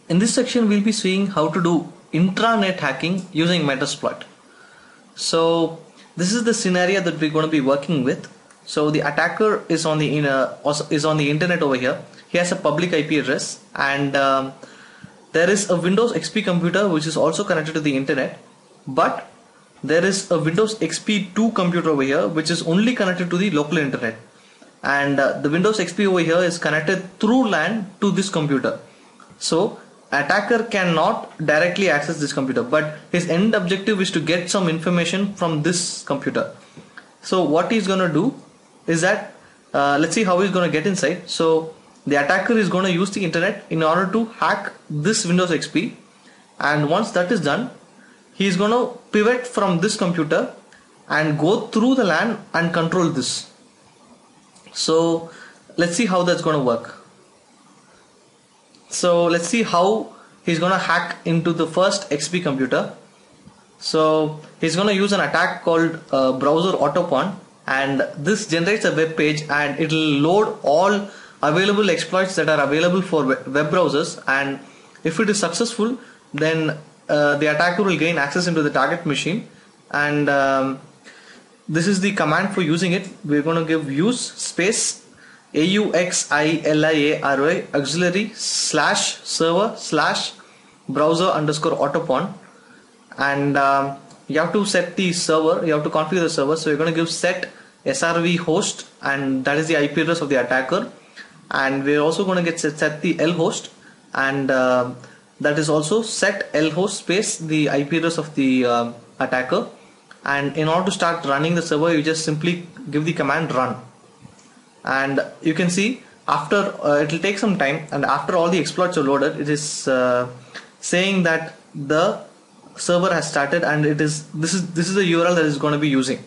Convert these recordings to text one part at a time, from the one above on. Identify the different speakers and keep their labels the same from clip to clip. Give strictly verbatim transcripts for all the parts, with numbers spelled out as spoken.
Speaker 1: In this section, we'll be seeing how to do intranet hacking using Metasploit. So this is the scenario that we're going to be working with. So the attacker is on the inner, is on the internet over here. He has a public I P address, and um, there is a Windows X P computer which is also connected to the internet, but there is a Windows X P two computer over here which is only connected to the local internet, and uh, the Windows X P over here is connected through LAN to this computer. So attacker cannot directly access this computer, but his end objective is to get some information from this computer. So what he's going to do is that uh, let's see how he's going to get inside. So the attacker is going to use the internet in order to hack this Windows X P, and once that is done, he is going to pivot from this computer and go through the LAN and control this. So let's see how that's going to work. So let's see how he's going to hack into the first X P computer. So he's going to use an attack called uh, browser autopawn, and this generates a web page and it will load all available exploits that are available for web browsers, and if it is successful, then uh, the attacker will gain access into the target machine. And um, this is the command for using it. We're going to give use space A U X I L I A R Y auxiliary slash server slash browser underscore autopawn, and um, you have to set the server, you have to configure the server. So you're going to give set S R V host, and that is the I P address of the attacker, and we're also going to get set, set the L host, and uh, that is also set L host space the I P address of the uh, attacker. And in order to start running the server, you just simply give the command run, and you can see after uh, it will take some time, and after all the exploits are loaded, it is uh, saying that the server has started, and it is this is this is the U R L that is going to be using.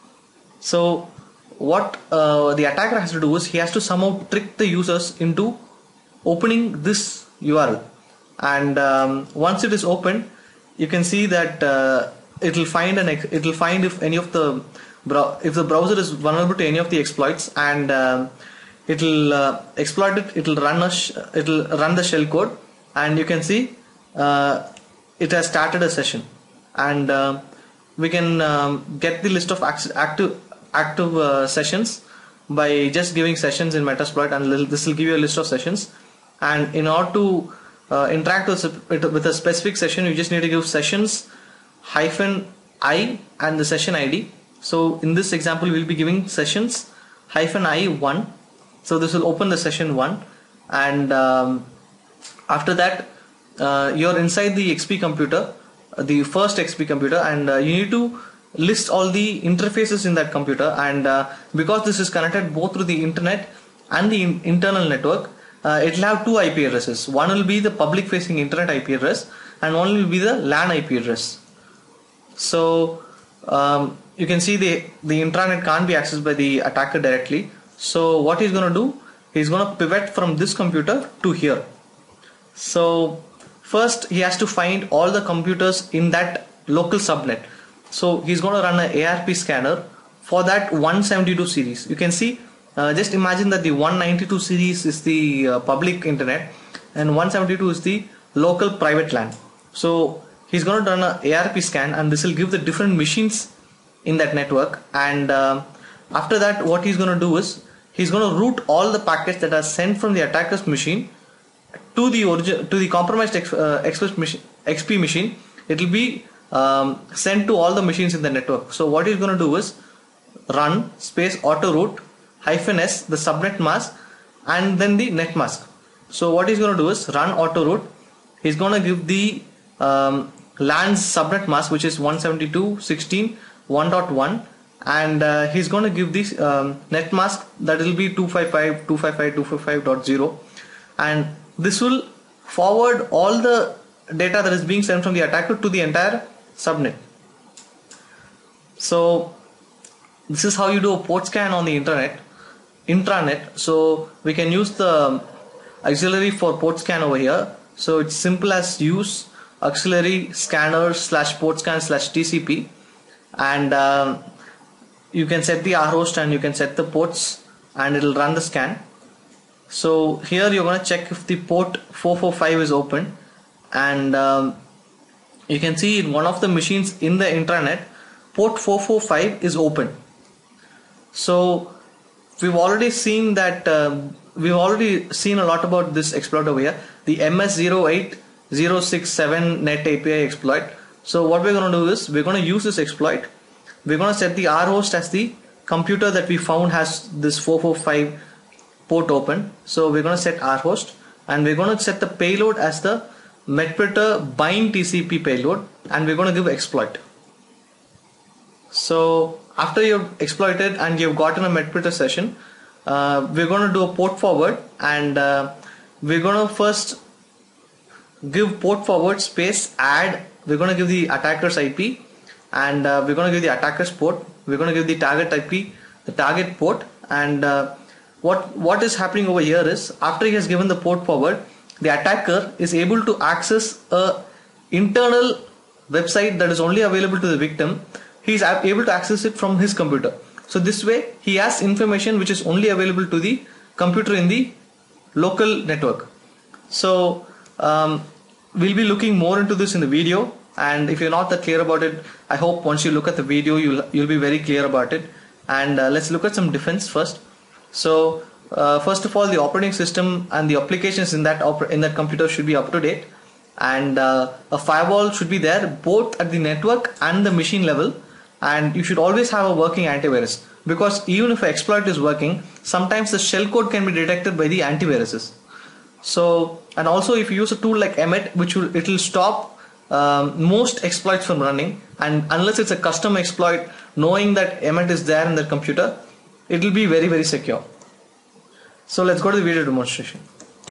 Speaker 1: So what uh, the attacker has to do is he has to somehow trick the users into opening this U R L, and um, once it is opened, you can see that uh, it will find an it will find if any of the if the browser is vulnerable to any of the exploits, and um, it will uh, exploit it. It will run a it will run the shell code, and you can see uh, it has started a session, and uh, we can um, get the list of active active uh, sessions by just giving sessions in Metasploit, and this will give you a list of sessions. And in order to uh, interact with, with a specific session, you just need to give sessions hyphen I and the session I D. So in this example, we'll be giving sessions hyphen I one. So this will open the session one, and um, after that uh, you're inside the X P computer, the first X P computer, and uh, you need to list all the interfaces in that computer. And uh, because this is connected both through the internet and the in internal network, uh, it will have two I P addresses. One will be the public facing internet I P address, and one will be the LAN I P address. So um, you can see the the intranet can't be accessed by the attacker directly. So what he's going to do, he's going to pivot from this computer to here. So first he has to find all the computers in that local subnet. So he's going to run an A R P scanner for that one seventy-two series. You can see, uh, just imagine that the one ninety-two series is the uh, public internet, and one seventy-two is the local private LAN. So he's going to run an A R P scan, and this will give the different machines in that network. And uh, after that, what he's going to do is he's going to route all the packets that are sent from the attacker's machine to the origin to the compromised X, uh, Express machine, X P machine. It will be um, sent to all the machines in the network. So what he's going to do is run space auto route hyphen s the subnet mask and then the net mask. So what he's going to do is run auto route. He's going to give the um, LAN's subnet mask, which is one seventy-two dot sixteen dot one dot one, and uh, he's going to give this um, net mask that will be two fifty-five dot two fifty-five dot two fifty-five dot zero, and this will forward all the data that is being sent from the attacker to the entire subnet. So this is how you do a port scan on the internet intranet. So we can use the auxiliary for port scan over here. So it's simple as use auxiliary scanner slash port scan slash T C P, and um, you can set the R host and you can set the ports, and it will run the scan. So here you're going to check if the port four forty-five is open, and um, you can see in one of the machines in the intranet, port four four five is open. So we've already seen that um, we've already seen a lot about this exploit over here, the M S zero eight zero six seven net A P I exploit. So what we're going to do is we're going to use this exploit. We're going to set the R host as the computer that we found has this four four five port open. So we're going to set R host, and we're going to set the payload as the Medpreter bind T C P payload, and we're going to give exploit. So after you've exploited and you've gotten a Medpreter session, uh, we're going to do a port forward, and uh, we're going to first give port forward space add. We're going to give the attacker's I P, and uh, we're going to give the attacker's port. We're going to give the target I P, the target port, and uh, what what is happening over here is after he has given the port forward, the attacker is able to access a internal website that is only available to the victim. He is able to access it from his computer. So this way he has information which is only available to the computer in the local network. So um, we'll be looking more into this in the video, and if you're not that clear about it, I hope once you look at the video you'll you'll be very clear about it. And uh, let's look at some defense first. So uh, first of all, the operating system and the applications in that in that computer should be up to date, and uh, a firewall should be there both at the network and the machine level. And you should always have a working antivirus, because even if an exploit is working, sometimes the shellcode can be detected by the antiviruses. So, and also if you use a tool like Emmet, which will it will stop um, most exploits from running, and unless it's a custom exploit, knowing that Emmet is there in the computer, it will be very very secure. So let's go to the video demonstration.